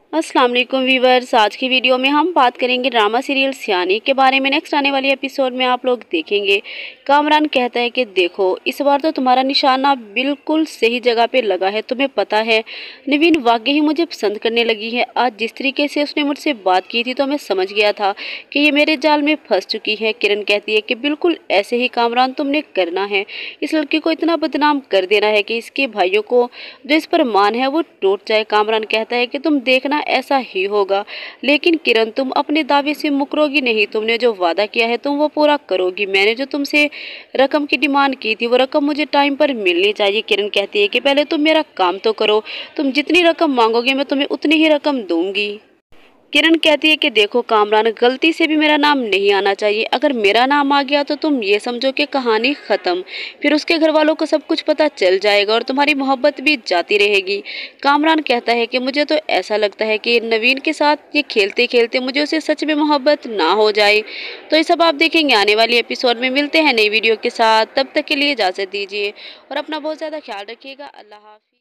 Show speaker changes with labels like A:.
A: अस्सलाम वालेकुम व्यूवर्स। आज की वीडियो में हम बात करेंगे ड्रामा सीरियल सियानी के बारे में। नेक्स्ट आने वाली एपिसोड में आप लोग देखेंगे कामरान कहता है कि देखो इस बार तो तुम्हारा निशाना बिल्कुल सही जगह पे लगा है। तुम्हें पता है नवीन वाकई ही मुझे पसंद करने लगी है। आज जिस तरीके से उसने मुझसे बात की थी तो मैं समझ गया था कि ये मेरे जाल में फंस चुकी है। किरण कहती है कि बिल्कुल ऐसे ही कामरान तुमने करना है, इस लड़की को इतना बदनाम कर देना है कि इसके भाइयों को जो इस पर मान है वो टूट जाए। कामरान कहता है कि तुम देखना ऐसा ही होगा, लेकिन किरण तुम अपने दावे से मुकरोगी नहीं। तुमने जो वादा किया है तुम वो पूरा करोगी। मैंने जो तुमसे रकम की डिमांड की थी वो रकम मुझे टाइम पर मिलनी चाहिए। किरण कहती है कि पहले तुम मेरा काम तो करो, तुम जितनी रकम मांगोगे मैं तुम्हें उतनी ही रकम दूंगी। किरण कहती है कि देखो कामरान, गलती से भी मेरा नाम नहीं आना चाहिए। अगर मेरा नाम आ गया तो तुम ये समझो कि कहानी खत्म। फिर उसके घर वालों को सब कुछ पता चल जाएगा और तुम्हारी मोहब्बत भी जाती रहेगी। कामरान कहता है कि मुझे तो ऐसा लगता है कि नवीन के साथ ये खेलते खेलते मुझे उसे सच में मोहब्बत ना हो जाए। तो ये सब आप देखेंगे आने वाली एपिसोड में। मिलते हैं नई वीडियो के साथ, तब तक के लिए इजाज़त दीजिए और अपना बहुत ज़्यादा ख्याल रखिएगा। अल्लाह हाफिज़।